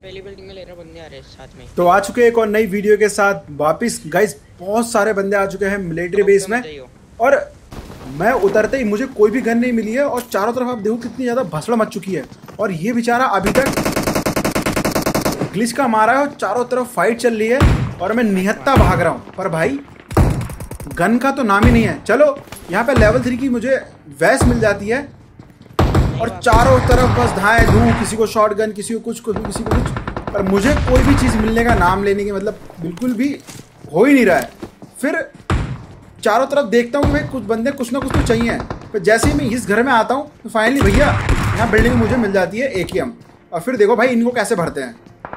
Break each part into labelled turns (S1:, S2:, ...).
S1: पहली बिल्डिंग में ले रहे बंदे आ रहे हैं साथ में।
S2: तो आ चुके हैं एक और नई वीडियो के साथ वापिस गाइस। बहुत सारे बंदे आ चुके हैं मिलिट्री बेस में और मैं उतरते ही मुझे कोई भी गन नहीं मिली है और चारों तरफ आप देखो कितनी ज़्यादा भसड़ मच चुकी है। और ये बेचारा अभी तक ग्लिच का मारा है और चारों तरफ फाइट चल रही है और मैं निहत्ता भाग रहा हूँ, पर भाई गन का तो नाम ही नहीं है। चलो यहाँ पे लेवल 3 की मुझे वैस मिल जाती है और चारों तरफ बस धाए धूँ, किसी को शॉट गन, किसी को कुछ, किसी को कुछ, पर मुझे कोई भी चीज़ मिलने का नाम लेने की मतलब बिल्कुल भी हो ही नहीं रहा है। फिर चारों तरफ देखता हूँ भाई कुछ बंदे कुछ ना कुछ तो चाहिए, पर जैसे ही मैं इस घर में आता हूँ तो फाइनली भैया यहाँ बिल्डिंग में मुझे मिल जाती है AKM। और फिर देखो भाई इनको कैसे भरते हैं।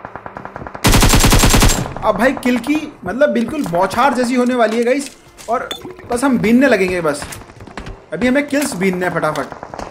S2: अब भाई किल की मतलब बिल्कुल बौछार जैसी होने वाली है गाइस और बस हम बीनने लगेंगे। बस अभी हमें किल्स बीनने हैं फटाफट।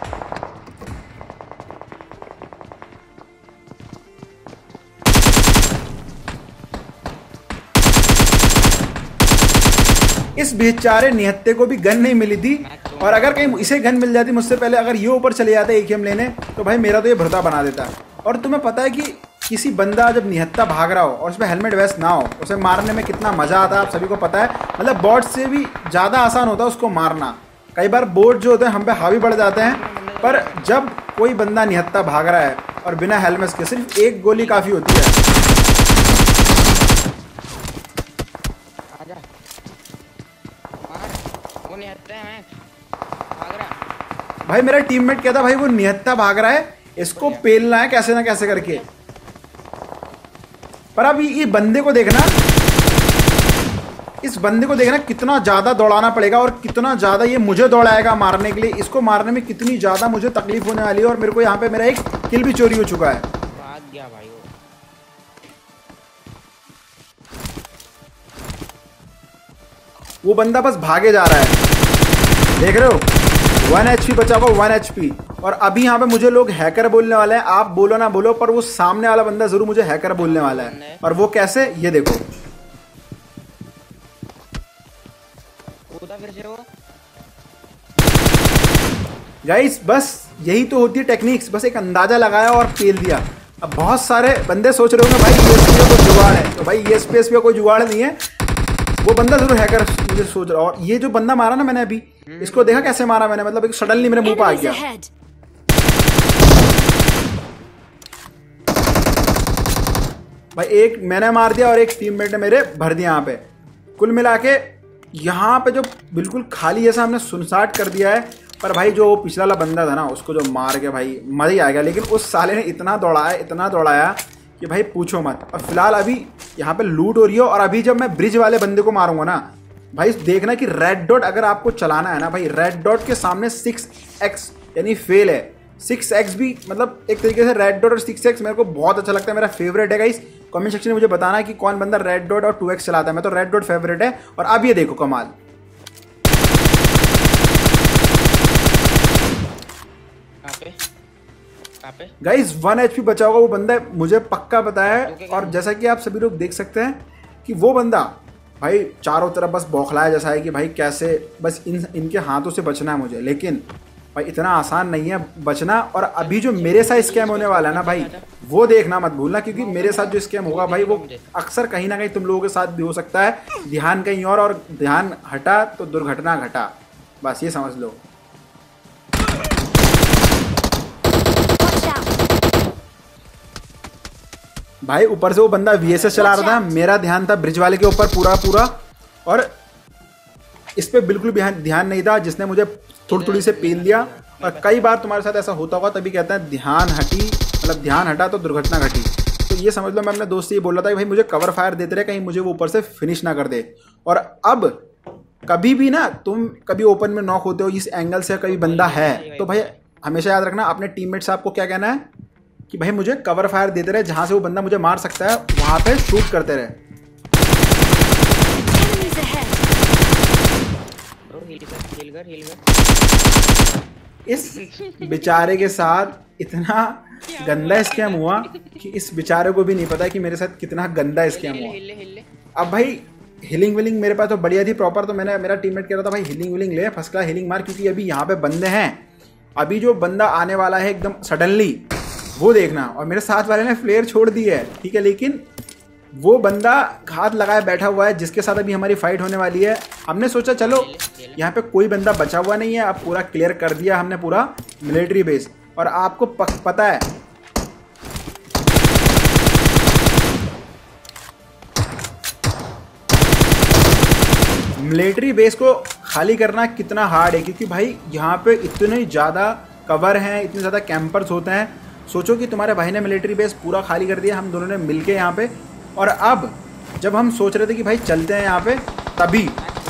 S2: इस बेचारे निहत्ते को भी गन नहीं मिली थी और अगर कहीं इसे गन मिल जाती मुझसे पहले, अगर ये ऊपर चले जाता AKM लेने, तो भाई मेरा तो ये भरता बना देता। और तुम्हें पता है कि किसी बंदा जब निहत्ता भाग रहा हो और उसमें हेलमेट वेस्ट ना हो, उसे मारने में कितना मज़ा आता है आप सभी को पता है। मतलब बॉट से भी ज़्यादा आसान होता है उसको मारना। कई बार बोट जो होते हैं हम पे हावी बढ़ जाते हैं, पर जब कोई बंदा निहत्ता भाग रहा है और बिना हेलमेट के सिर्फ एक गोली काफ़ी होती है। भाई मेरा टीममेट कहता भाई वो निहत्ता भाग रहा है, इसको पेलना है कैसे ना कैसे करके। पर अब ये बंदे को देखना, इस बंदे को देखना कितना ज्यादा दौड़ाना पड़ेगा और कितना ज्यादा ये मुझे दौड़ाएगा मारने के लिए। इसको मारने में कितनी ज्यादा मुझे तकलीफ होने वाली है और मेरे को यहाँ पे मेरा एक किल भी चोरी हो चुका है।
S1: भाग गया भाई
S2: वो बंदा बस भागे जा रहा है, देख रहे हो। 1 HP बचा हुआ, 1 HP। और अभी यहाँ पे मुझे लोग हैकर बोलने वाले हैं। आप बोलो ना बोलो, पर वो सामने वाला बंदा जरूर मुझे हैकर बोलने वाला है। और वो कैसे, ये देखो।
S1: फिर से वो
S2: गाइस बस यही तो होती है टेक्निक्स, बस एक अंदाजा लगाया और पेल दिया। अब बहुत सारे बंदे सोच रहे होंगे भाई ESP का कोई जुगाड़ है, तो भाई ESP का कोई जुगाड़ नहीं है। वो बंदा जरूर हैकर मुझे सोच रहा। और ये जो बंदा मारा ना मैंने अभी, इसको देखा कैसे मारा मैंने, मतलब एक सडनली मेरे मुंह पे आ गया। भाई एक मैंने मार दिया और एक टीममेट ने मेरे भर दिया। यहाँ पे कुल मिला के यहाँ पे जो बिल्कुल खाली जैसा हमने सुनसाट कर दिया है। पर भाई जो पिछला वाला बंदा था ना, उसको जो मार के भाई मजा ही आ गया। लेकिन उस साले ने इतना दौड़ाया कि भाई पूछो मत। और फिलहाल अभी यहाँ पे लूट हो रही है और अभी जब मैं ब्रिज वाले बंदे को मारूंगा ना भाई, देखना कि रेड डॉट अगर आपको चलाना है ना भाई, रेड डॉट के सामने 6x यानी फेल है। 6x भी मतलब एक तरीके से रेड डॉट और 6x मेरे को बहुत अच्छा लगता है, मेरा फेवरेट है गाइस। कमेंट सेक्शन में मुझे बताना है कि कौन बंदा रेड डॉट और 2x चलाता है। मैं तो रेड डॉट फेवरेट है। और अब ये देखो कमाल, गाइस 1 HP बचा होगा वो बंदा, मुझे पक्का पता है। और जैसा कि आप सभी लोग देख सकते हैं कि वो बंदा भाई चारों तरफ बस बौखलाया जैसा है कि भाई कैसे बस इनके हाथों से बचना है मुझे। लेकिन भाई इतना आसान नहीं है बचना। और अभी जो मेरे साथ स्कैम होने वाला है ना भाई, वो देखना मत भूलना, क्योंकि मेरे साथ जो स्कैम होगा भाई वो अक्सर कहीं ना कहीं तुम लोगों के साथ भी हो सकता है। ध्यान कहीं और ध्यान हटा तो दुर्घटना घटा, बस ये समझ लो। भाई ऊपर से वो बंदा VSS चला रहा था, मेरा ध्यान था ब्रिज वाले के ऊपर पूरा। और इस पे बिल्कुल भी ध्यान नहीं था, जिसने मुझे थोड़ी से पेल दिया। और कई बार तुम्हारे साथ ऐसा होता होगा, तभी कहते हैं ध्यान हटा तो दुर्घटना घटी। तो ये समझ लो, मैं अपने दोस्त से ये बोल रहा था कि भाई मुझे कवर फायर देते रहे, कहीं मुझे वो ऊपर से फिनिश ना कर दे। और अब कभी भी ना तुम कभी ओपन में नॉक होते हो, इस एंगल से कभी बंदा है, तो भाई हमेशा याद रखना अपने टीममेट से आपको क्या कहना है कि भाई मुझे कवर फायर देते रहे, जहां से वो बंदा मुझे मार सकता है वहां पे शूट करते रहे। इस बेचारे के साथ इतना गंदा स्कैम हुआ कि इस बेचारे को भी नहीं पता कि मेरे साथ कितना गंदा स्कैम हुआ। अब भाई हीलिंग विलिंग मेरे पास तो बढ़िया थी प्रॉपर, तो मेरा टीममेट कह रहा था भाई हीलिंग विलिंग ले, फर्स्ट क्लास हीलिंग मार, क्योंकि अभी यहाँ पे बंदे हैं। अभी जो बंदा आने वाला है एकदम सडनली, वो देखना। और मेरे साथ वाले ने फ्लेयर छोड़ दी है, ठीक है, लेकिन वो बंदा हाथ लगाए बैठा हुआ है जिसके साथ अभी हमारी फाइट होने वाली है। हमने सोचा चलो यहाँ पे कोई बंदा बचा हुआ नहीं है, अब पूरा क्लियर कर दिया हमने पूरा मिलिट्री बेस। और आपको पता है मिलिट्री बेस को खाली करना कितना हार्ड है, क्योंकि भाई यहाँ पे इतने ज़्यादा कवर हैं, इतने ज़्यादा कैंपर्स होते हैं। सोचो कि तुम्हारे भाई ने मिलिट्री बेस पूरा खाली कर दिया, हम दोनों ने मिलके यहाँ पे। और अब जब हम सोच रहे थे कि भाई चलते हैं यहाँ पे, तभी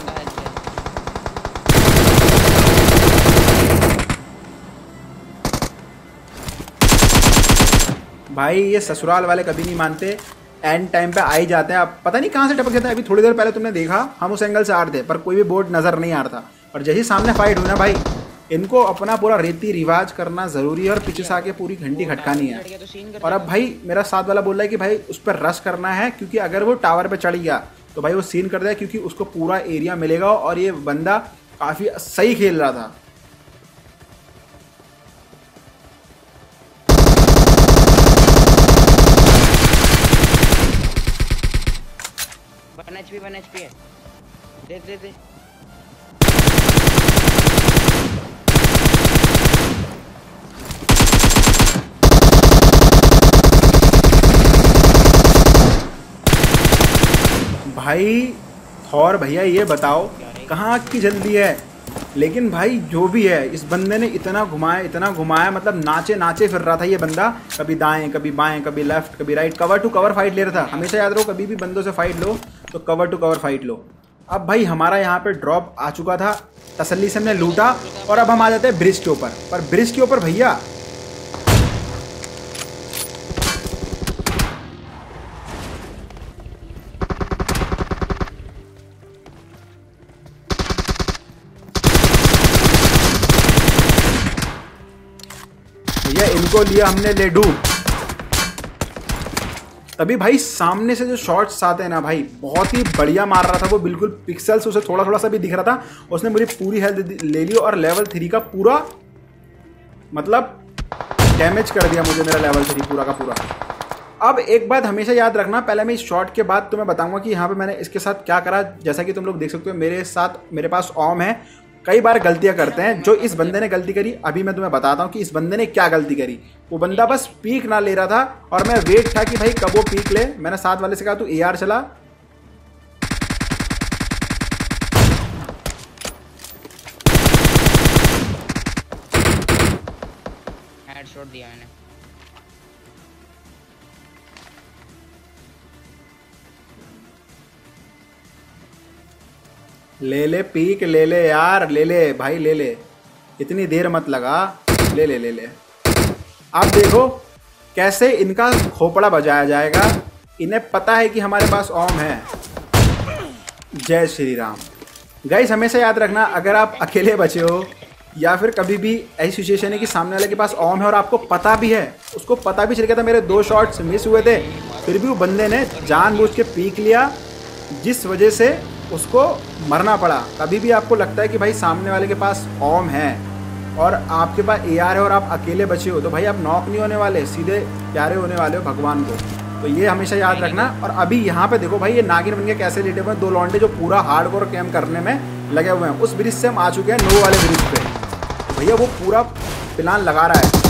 S2: भाई ये ससुराल वाले कभी नहीं मानते, एंड टाइम पे आ ही जाते हैं। अब पता नहीं कहाँ से टपक जाते हैं। अभी थोड़ी देर पहले तुमने देखा हम उस एंगल से आ रहे थे पर कोई भी बोर्ड नज़र नहीं आ रहा था, और जैसे ही सामने फाइट हुई ना भाई, इनको अपना पूरा रीति रिवाज करना ज़रूरी है और पीछे से आके पूरी घंटी खटकानी है। और अब भाई मेरा साथ वाला बोल रहा है कि भाई उस पर रश करना है, क्योंकि अगर वो टावर पे चढ़ गया तो भाई वो सीन कर दिया, क्योंकि उसको पूरा एरिया मिलेगा। और ये बंदा काफ़ी सही खेल रहा था।
S1: वन एचपी है, दे
S2: भाई थौर भैया ये बताओ कहाँ की जल्दी है। लेकिन भाई जो भी है, इस बंदे ने इतना घुमाया, मतलब नाचे नाचे फिर रहा था ये बंदा, कभी दाएं कभी बाएं कभी लेफ्ट कभी right, cover to cover fight ले रहा था। हमेशा याद रहो, कभी भी बंदों से फाइट लो तो कवर टू कवर फाइट लो। अब भाई हमारा यहाँ पे ड्रॉप आ चुका था, तसल्ली से हमने लूटा, और अब हम आ जाते हैं ब्रिज के ऊपर। पर ब्रिज के ऊपर भैया इनको लिया हमने ले डूब। तभी भाई सामने से जो शॉट्स आते हैं ना भाई, बहुत ही बढ़िया मार रहा था वो, बिल्कुल पिक्सल्स उसे थोड़ा थोड़ा सा भी दिख रहा था। उसने मेरी पूरी हेल्थ ले ली और लेवल 3 का पूरा मतलब डैमेज कर दिया मुझे, मेरा लेवल 3 पूरा का पूरा। अब एक बात हमेशा याद रखना, पहले मैं इस शॉट के बाद तुम्हें बताऊंगा कि यहाँ पे मैंने इसके साथ क्या करा। जैसा कि तुम लोग देख सकते हो मेरे पास ओम है। कई बार गलतियां करते हैं, जो इस बंदे ने गलती करी, अभी मैं तुम्हें बताता हूँ कि इस बंदे ने क्या गलती करी। वो बंदा बस पीक ना ले रहा था और मैं वेट था कि भाई कब वो पीक ले। मैंने साथ वाले से कहा तू AR चला,
S1: हेडशॉट दिया मैंने।
S2: ले पीक ले ले यार, ले ले भाई ले ले, इतनी देर मत लगा, ले ले ले ले। आप देखो कैसे इनका खोपड़ा बजाया जाएगा, इन्हें पता है कि हमारे पास ओम है। जय श्री राम। गाइस हमेशा याद रखना, अगर आप अकेले बचे हो या फिर कभी भी ऐसी सिचुएशन है कि सामने वाले के पास ओम है और आपको पता भी है, उसको पता भी चल गया था मेरे 2 शॉट्स मिस हुए थे, फिर भी वो बंदे ने जानबूझ के पीक लिया, जिस वजह से उसको मरना पड़ा। कभी भी आपको लगता है कि भाई सामने वाले के पास ओम है और आपके पास AR है और आप अकेले बचे हो, तो भाई आप नॉक नहीं होने वाले, सीधे प्यारे होने वाले हो भगवान को। तो ये हमेशा याद रखना। और अभी यहाँ पे देखो भाई ये नागिन बन के कैसे लेटे हुए हैं 2 लौंडे जो पूरा हार्डकोर कैम्प करने में लगे हुए हैं। उस ब्रिज से हम आ चुके हैं नो वाले ब्रिज पे। तो भैया वो पूरा प्लान लगा रहा है।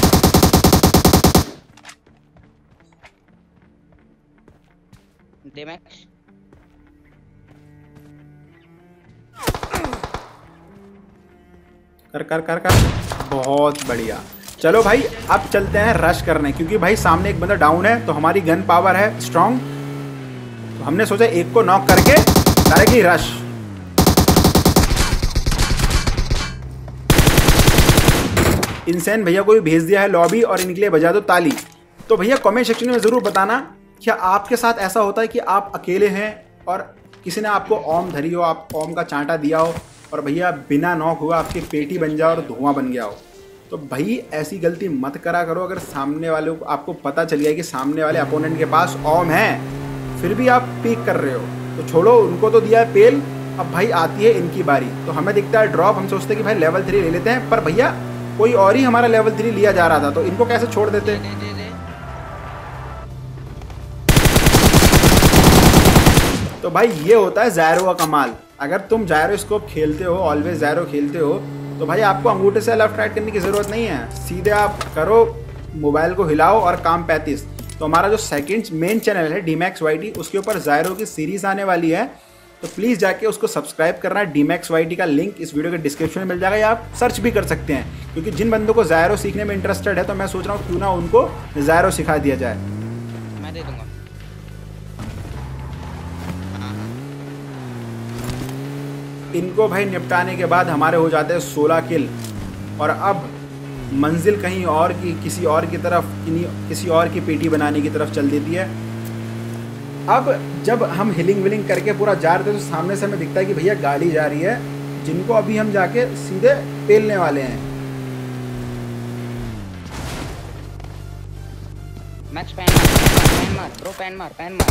S2: कर बहुत बढ़िया। चलो भाई अब चलते हैं रश करने, क्योंकि भाई सामने एक बंदा डाउन है तो हमारी गन पावर है स्ट्रांग। तो हमने सोचा एक को नॉक करके डायरेक्टली रश। इंसेन भैया को भी भेज दिया है लॉबी और इनके लिए बजा दो ताली। तो भैया कमेंट सेक्शन में ज़रूर बताना क्या आपके साथ ऐसा होता है कि आप अकेले हैं और किसी ने आपको ओम धरी हो, आप ओम का चांटा दिया हो और भैया बिना नॉक हुआ आपकी पेटी बन जाओ और धुआं बन गया हो। तो भाई ऐसी गलती मत करा करो। अगर सामने वाले को आपको पता चल गया कि सामने वाले अपोनेंट के पास ओम है, फिर भी आप पीक कर रहे हो, तो छोड़ो, उनको तो दिया है पेल, अब भाई आती है इनकी बारी। तो हमें दिखता है ड्रॉप, हम सोचते हैं कि भाई लेवल 3 ले लेते हैं, पर भैया कोई और ही हमारा लेवल 3 लिया जा रहा था, तो इनको कैसे छोड़ देते। तो भाई ये होता है ज़ायरो का कमाल। अगर तुम ज़ायरो स्कोप खेलते हो, ऑलवेज ज़ायरो खेलते हो, तो भाई आपको अंगूठे से लेफ्ट राइट करने की ज़रूरत नहीं है, सीधे आप करो, मोबाइल को हिलाओ और काम 35। तो हमारा जो सेकंड मेन चैनल है डीमैक्स वाईटी, उसके ऊपर ज़ायरो की सीरीज़ आने वाली है, तो प्लीज़ जाके उसको सब्सक्राइब करना। डीमैक्स वाईटी का लिंक इस वीडियो के डिस्क्रिप्शन में मिल जाएगा, या आप सर्च भी कर सकते हैं, क्योंकि जिन बंदों को ज़ायरो सीखने में इंटरेस्टेड है, तो मैं सोच रहा हूँ क्यों ना उनको ज़ायरो सिखा दिया जाए।
S1: मैं दे दूंगा।
S2: इनको भाई निपटाने के बाद हमारे हो जाते हैं 16 किल, और अब मंजिल कहीं और की, किसी और की तरफ, किसी और की पेटी बनाने की तरफ चल देती है। अब जब हम हिलिंग विलिंग करके पूरा जा रहे थे, तो सामने से हमें दिखता है कि भैया गाड़ी जा रही है, जिनको अभी हम जाके सीधे पेलने वाले हैं।
S1: मैक्स पैन मार ब्रो, पैन मार।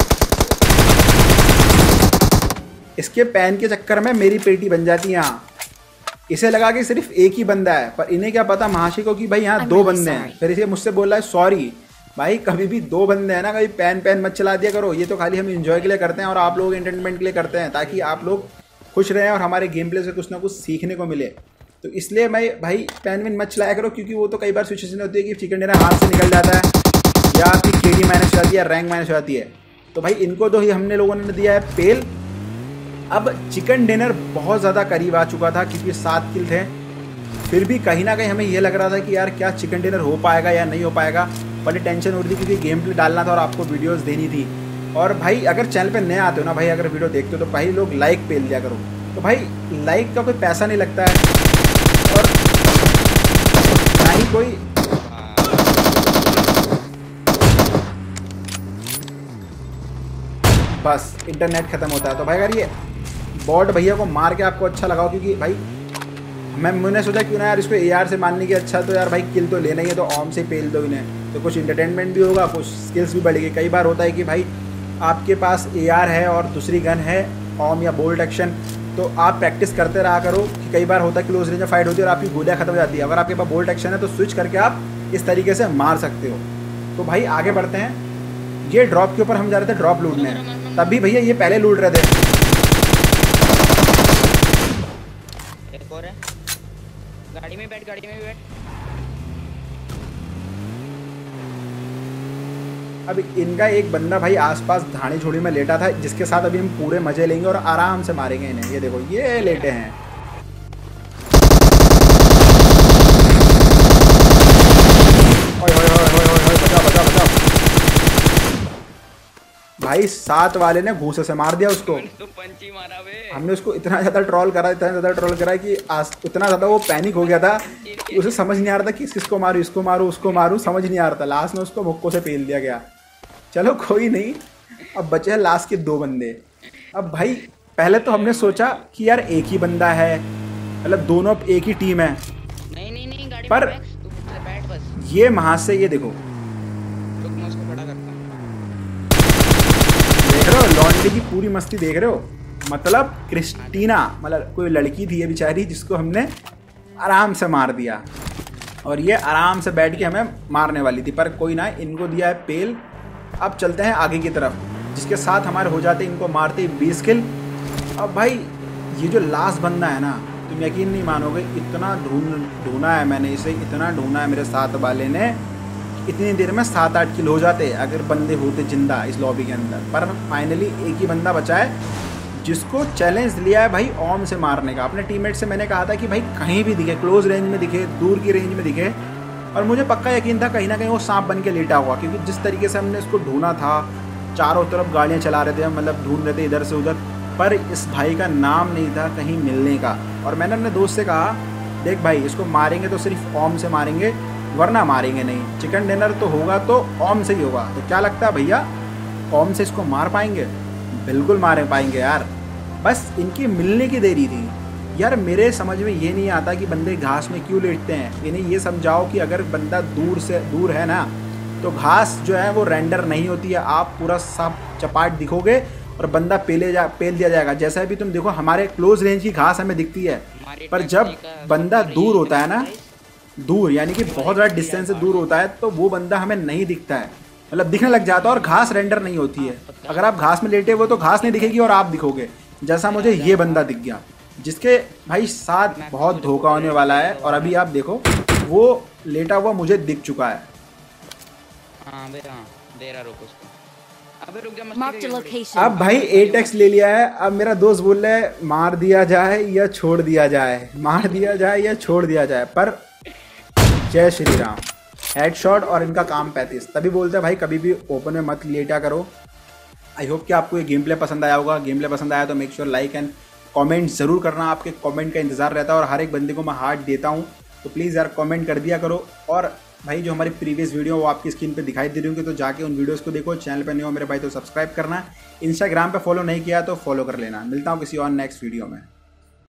S2: इसके पैन के चक्कर में मेरी पेटी बन जाती है यहाँ। इसे लगा कि सिर्फ एक ही बंदा है, पर इन्हें क्या पता महाशय को कि भाई यहाँ 2 बंदे हैं। फिर इसे मुझसे बोल रहा है सॉरी भाई, कभी भी 2 बंदे हैं ना, कभी पैन मत चला दिया करो। ये तो खाली हम इंजॉय के लिए करते हैं और आप लोग एंटरटेनमेंट के लिए करते हैं, ताकि आप लोग खुश रहें और हमारे गेम प्ले से कुछ ना कुछ सीखने को मिले। तो इसलिए मैं भाई पैन मत चलाया करो, क्योंकि वो तो कई बार सिचुएशन होती है कि चिकन डिनर हाथ से निकल जाता है, या आपकी केडी माइनस हो जाती है, रैंक माइनस हो जाती है। तो भाई इनको तो ही हमने लोगों ने दिया है पेल। अब चिकन डिनर बहुत ज़्यादा करीब आ चुका था, क्योंकि 7 किल थे। फिर भी कहीं ना कहीं हमें ये लग रहा था कि यार क्या चिकन डिनर हो पाएगा या नहीं हो पाएगा। बड़ी टेंशन हो रही थी, क्योंकि गेम प्ले डालना था और आपको वीडियोस देनी थी। और भाई अगर चैनल पे नए आते हो ना भाई, अगर वीडियो देखते हो तो भाई लोग लाइक पेल दिया करो। तो भाई लाइक का कोई पैसा नहीं लगता है, और ना ही कोई बस इंटरनेट ख़त्म होता है। तो भाई अगर ये बॉट भैया को मार के आपको अच्छा लगाओ, क्योंकि भाई मैंने सोचा क्यों ना यार इसको AR से मारने की अच्छा, तो यार भाई किल तो लेना ही है, तो ऑम से पेल दो इन्हें, तो कुछ इंटरटेनमेंट भी होगा, कुछ स्किल्स भी बढ़ेगी। कई बार होता है कि भाई आपके पास AR है और दूसरी गन है ऑम या बोल्ट एक्शन, तो आप प्रैक्टिस करते रहा करो। कि कई बार होता है क्लोज रेंज में फाइट होती है और आपकी गोलियाँ खत्म हो जाती है, अगर आपके पास बोल्ट एक्शन है तो स्विच करके आप इस तरीके से मार सकते हो। तो भाई आगे बढ़ते हैं। ये ड्रॉप के ऊपर हम जा रहे थे ड्रॉप लूटने, तभी भैया ये पहले लूट रहे थे।
S1: एक और है, गाड़ी में बैठ।
S2: अब इनका एक बंदा भाई आसपास धानी झोड़ी में लेटा था, जिसके साथ अभी हम पूरे मजे लेंगे और आराम से मारेंगे इन्हें। ये देखो ये लेटे हैं। ओए ओए ओए ओए ओए, बचा भाई 7 वाले ने घूसे से मार दिया उसको।
S1: पंची मारा बे।
S2: हमने उसको इतना ज़्यादा ट्रोल करा कि इतना ज़्यादा वो पैनिक हो गया था कि उसे समझ नहीं आ रहा था कि किसको मारूं, इसको मारूं, उसको मारूं, समझ नहीं आ रहा था। लास्ट में उसको मुक्कों से पेल दिया गया। चलो कोई नहीं, अब बचे हैं लास्ट के 2 बंदे। अब भाई पहले तो हमने सोचा कि यार एक ही बंदा है, मतलब दोनों एक ही टीम है।
S1: नहीं गाड़ी
S2: पर
S1: में बैठ बस।
S2: ये वहाँ से ये देखो,
S1: मैं उसको खड़ा करता हूँ।
S2: देख रहे हो लॉन्डे की पूरी मस्ती देख रहे हो। मतलब क्रिस्टीना, मतलब कोई लड़की थी ये बेचारी, जिसको हमने आराम से मार दिया, और ये आराम से बैठ के हमें मारने वाली थी, पर कोई ना, इनको दिया है पेल। अब चलते हैं आगे की तरफ, जिसके साथ हमारे हो जाते इनको मारते 20 किल। अब भाई ये जो लास्ट बंदा है ना, तुम यकीन नहीं मानोगे, इतना ढूंढा है मैंने इसे, इतना ढूंढा है मेरे साथ वाले ने, इतनी देर में 7-8 किल हो जाते अगर बंदे होते जिंदा इस लॉबी के अंदर। पर फाइनली एक ही बंदा बचा है, जिसको चैलेंज लिया है भाई ओम से मारने का। अपने टीममेट से मैंने कहा था कि भाई कहीं भी दिखे, क्लोज रेंज में दिखे, दूर की रेंज में दिखे, और मुझे पक्का यकीन था कहीं ना कहीं वो सांप बन के लेटा हुआ, क्योंकि जिस तरीके से हमने इसको ढूंढा था, चारों तरफ गाड़ियाँ चला रहे थे हम, मतलब ढूंढ रहे थे इधर से उधर, पर इस भाई का नाम नहीं था कहीं मिलने का। और मैंने अपने दोस्त से कहा, देख भाई इसको मारेंगे तो सिर्फ ओम से मारेंगे, वरना मारेंगे नहीं। चिकन डिनर तो होगा तो ओम से ही होगा। तो क्या लगता है भैया, ओम से इसको मार पाएंगे? बिल्कुल मार पाएंगे यार, बस इनकी मिलने की देरी थी। यार मेरे समझ में ये नहीं आता कि बंदे घास में क्यों लेटते हैं। इन्हें ये समझाओ कि अगर बंदा दूर है ना, तो घास जो है वो रेंडर नहीं होती है, आप पूरा साफ चपाट दिखोगे और बंदा पेल दिया जाएगा। जैसा भी तुम देखो, हमारे क्लोज रेंज की घास हमें दिखती है, पर जब बंदा दूर होता है ना, दूर यानी कि बहुत ज़्यादा डिस्टेंस से दूर होता है, तो वो बंदा हमें नहीं दिखता है, मतलब दिखने लग जाता है और घास रेंडर नहीं होती है। अगर आप घास में लेटे हुए तो घास नहीं दिखेगी और आप दिखोगे, जैसा मुझे ये बंदा दिख गया जिसके भाई साथ बहुत धोखा होने वाला है। और अभी आप देखो वो लेटा हुआ मुझे दिख चुका है।
S1: हाँ बे, हाँ दे रहा, रुक उसको। अबे रुक जा,
S3: Marked a
S1: मत
S3: location.
S2: अब भाई 8x ले लिया है। अब मेरा दोस्त बोल रहा है मार दिया जाए या छोड़ दिया जाए, मार दिया जाए या छोड़ दिया जाए। पर जय श्री राम, हेडशॉट और इनका काम 35। तभी बोलते हैं भाई कभी भी ओपन में मत लेटा करो। आई होप कि आपको ये गेम प्ले पसंद आया होगा। गेम प्ले पसंद आया तो make sure like and comment ज़रूर करना। आपके कमेंट का इंतजार रहता है और हर एक बंदे को मैं हार्ट देता हूँ, तो प्लीज़ यार कमेंट कर दिया करो। और भाई जो हमारी प्रीवियस वीडियो वो आपकी स्क्रीन पे दिखाई दे रही होंगी, तो जाके उन वीडियोस को देखो। चैनल पे नहीं हो मेरे भाई तो सब्सक्राइब करना। इंस्टाग्राम पे फॉलो नहीं किया तो फॉलो कर लेना। मिलता हूँ किसी और नेक्स्ट वीडियो में।